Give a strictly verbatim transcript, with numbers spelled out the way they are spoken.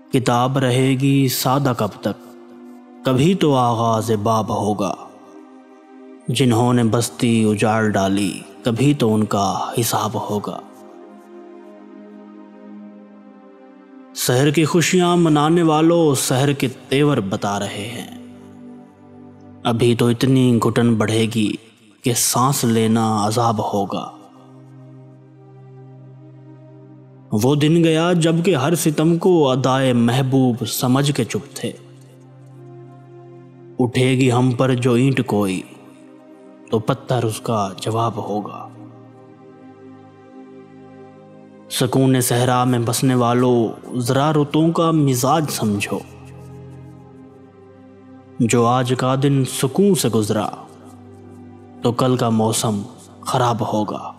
किताब रहेगी सादा कब तक, कभी तो आगाज़ बाब होगा। जिन्होंने बस्ती उजाड़ डाली, कभी तो उनका हिसाब होगा। शहर की खुशियां मनाने वालों शहर के तेवर बता रहे हैं। अभी तो इतनी घुटन बढ़ेगी कि सांस लेना अजाब होगा। वो दिन गया जबकि हर सितम को अदाए महबूब समझ के चुप थे। उठेगी हम पर जो ईंट कोई, तो पत्थर उसका जवाब होगा। सुकून सहरा में बसने वालों जरा रुतों का मिजाज समझो। जो आज का दिन सुकून से गुजरा, तो कल का मौसम खराब होगा।